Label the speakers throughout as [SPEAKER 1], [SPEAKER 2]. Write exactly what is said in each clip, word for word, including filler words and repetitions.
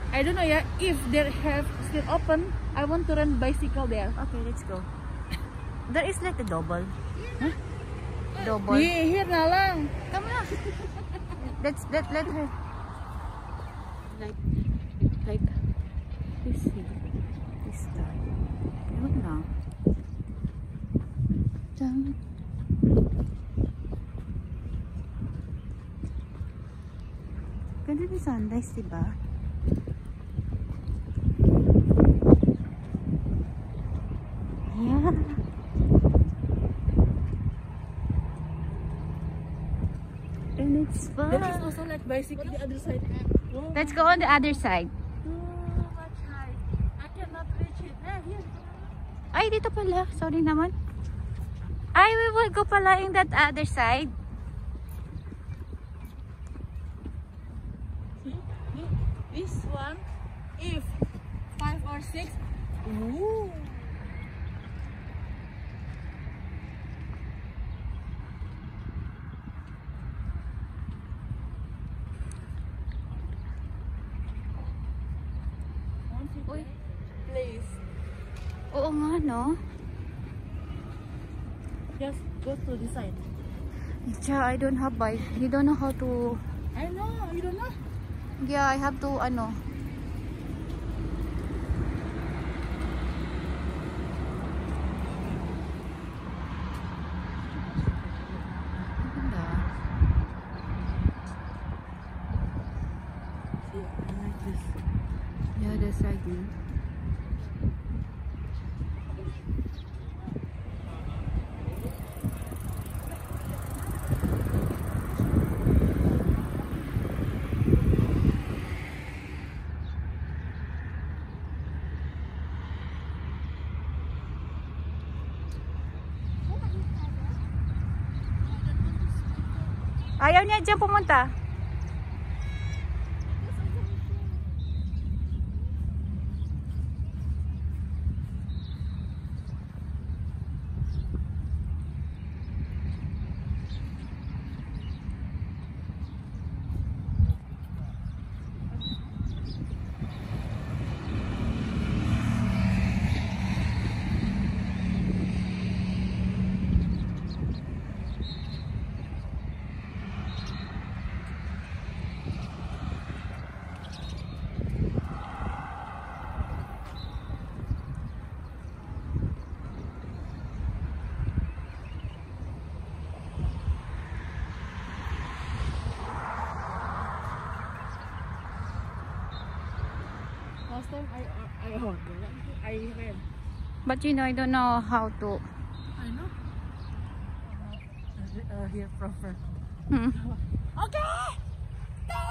[SPEAKER 1] I don't know yeah, if they have still open. I want to run bicycle there.
[SPEAKER 2] Okay, let's go. There is like a double.
[SPEAKER 1] Huh?
[SPEAKER 2] Double.
[SPEAKER 1] Here, here na lang.
[SPEAKER 2] Come on. Let's let let her. Like like this here. This time. Yun na. Dang. Ganda ni sunrise, diba? Yeah. And it's fun.
[SPEAKER 1] There is also like bicycle on the other side. Oh,
[SPEAKER 2] Let's go on the other side.
[SPEAKER 1] too much height. I cannot reach it. Ah, here.
[SPEAKER 2] Ay, dito pala. Sorry naman. Ay, we will go pala in that other side.
[SPEAKER 1] See? Look, this one, if five or six, ooh.
[SPEAKER 2] Uy.
[SPEAKER 1] Please,
[SPEAKER 2] Oo nga, no?
[SPEAKER 1] just go to the side.
[SPEAKER 2] Yeah, I don't have bike. You don't know how to...
[SPEAKER 1] I know, you don't know.
[SPEAKER 2] Yeah, I have to, ano... Ganda.
[SPEAKER 1] See, I like this.
[SPEAKER 2] Yeah, the side view. Ayaw niya dyan pumunta.
[SPEAKER 1] Last time I I I I ran.
[SPEAKER 2] But you know, I don't know how to...
[SPEAKER 1] I know. Uh, here from front.
[SPEAKER 2] Hmm.
[SPEAKER 1] Okay. Go.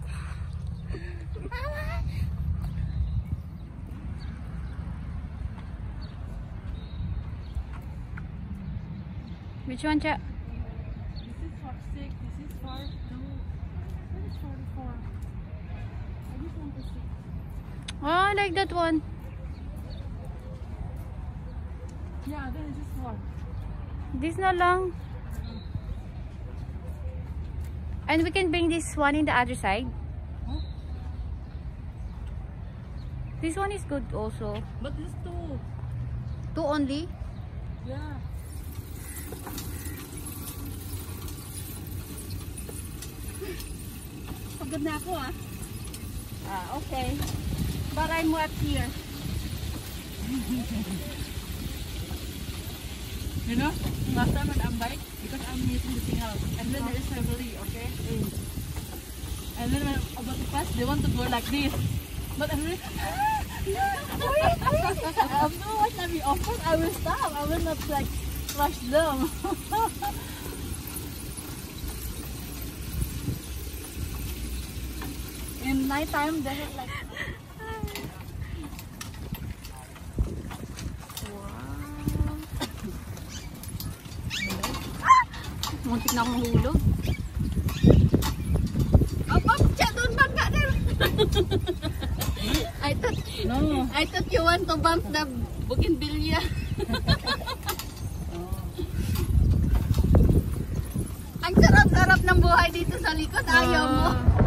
[SPEAKER 2] Which one, Cha?
[SPEAKER 1] This is for six. This is for two. What is forty-four? I just want to see.
[SPEAKER 2] Oh, I like that one.
[SPEAKER 1] Yeah, then it's just one.
[SPEAKER 2] This na lang. And we can bring this one in the other side.
[SPEAKER 1] Huh?
[SPEAKER 2] This one is good also.
[SPEAKER 1] But this two.
[SPEAKER 2] Two only?
[SPEAKER 1] Yeah. Pagod na ako ah. Ah, okay. But I'm wet here. You know, last time when I'm bike, because I'm using the signal, and then there is family, okay? Mm. And then when I'm about to pass, they want to go like this. But I'm like, ah, no, wait, wait. I'm not what I mean, of course I will stop. I will not like rush them. In night time, they have like.
[SPEAKER 2] Muntik na akong mahulog.
[SPEAKER 1] Up, up, chat doon bangga din.
[SPEAKER 2] I thought,
[SPEAKER 1] No.
[SPEAKER 2] I thought you want to bump the bougainvillea. Ang sarap-sarap ng buhay dito sa likod. Ayaw mo.